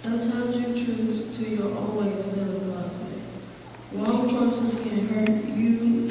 Sometimes you choose to your own way instead of God's way. Wrong choices can hurt you